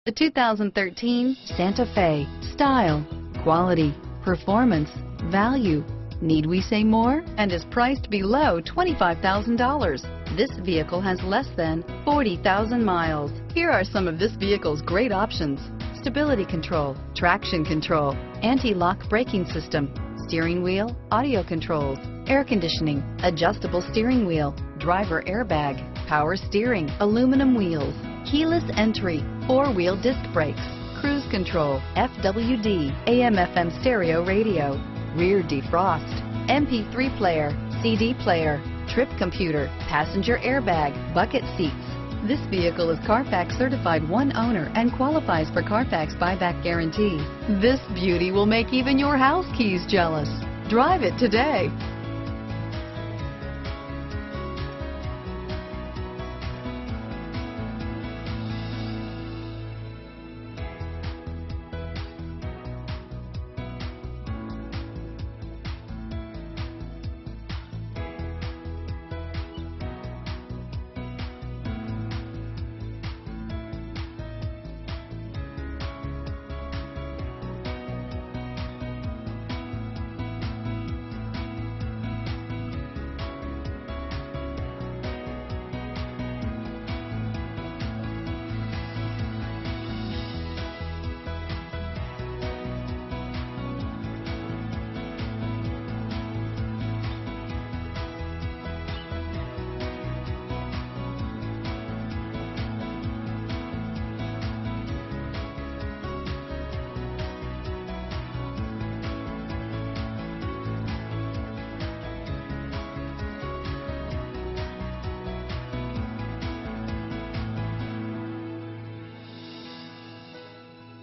The 2013 Santa Fe. Style, quality, performance, value. Need we say more? And is priced below $25,000. This vehicle has less than 40,000 miles. Here are some of this vehicle's great options: stability control, traction control, anti-lock braking system, steering wheel audio controls, air conditioning, adjustable steering wheel, driver airbag, power steering, aluminum wheels, keyless entry, four-wheel disc brakes, cruise control, FWD, AM/FM stereo radio, rear defrost, MP3 player, CD player, trip computer, passenger airbag, bucket seats. This vehicle is Carfax certified one owner and qualifies for Carfax buyback guarantee. This beauty will make even your house keys jealous. Drive it today.